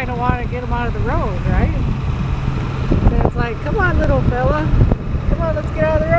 kind of want to get him out of the road, right? And it's like, come on, little fella. Come on, let's get out of the road.